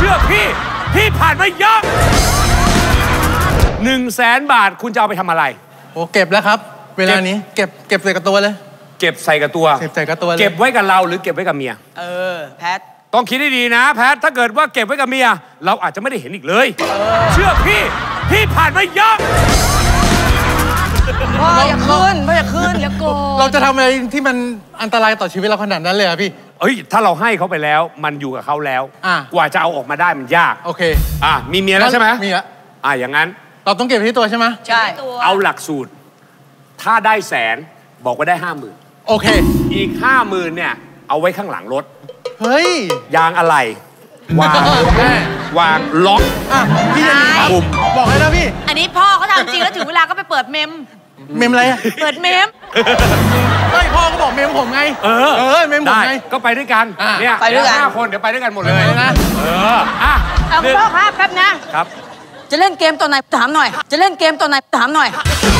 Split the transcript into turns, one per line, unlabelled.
ชื่อพี่ผ่านมาเยอะ100,000 บาทคุณจะเอาไปทำอะไร
โอ้เก็บแล้วครับเวลานี้เก็บใส่กับตัวเลย
เก็บใส่กับตัว
เ
ก็บไว้กับเราหรือเก็บไว้กับเมีย
แพท
ต้องคิดให้ดีนะแพทถ้าเกิดว่าเก็บไว้กับเมียเราอาจจะไม่ได้เห็นอีกเลยเชื่อพี่ผ่านมาเยอะ
พ่ออย่าขึ้นอย่าโกรธ
เราจะทำอะไรที่มันอันตรายต่อชีวิตเราขนาดนั้นเลยอะพี่
ถ้าเราให้เขาไปแล้วมันอยู่กับเขาแล้วกว่าจะเอาออกมาได้มันยาก
โอเค
มีเมียแล้วใช่ไหม
มีแล้ว
อย่างนั้น
เราต้องเก็บที่ตัวใช่ไหม
ใช่
เอาหลักสูตรถ้าได้100,000บอกว่าได้50,000
โอเค
อีก50,000เนี่ยเอาไว้ข้างหลังรถ
เฮ้ย
ยางอะไรวางล็อก
พี่จะหนี
ปุ่ม
บอกให้นะพี่
อันนี้พ่อเขาทำจริงแล้วถึงเวลาก็ไปเปิดเมม
อะไรอะ
เปิดเมม
พ่อก็บอกเมมผมไงเมมผมไง
ก็ไปด้วยกันเนี่ย
ไปด้วยกัน
5 คนเดี๋ยวไปด้วยกันหมดเลยนะ
พ่อครับแป๊บนะครับจะเล่นเกมตัวไหนถามหน่อย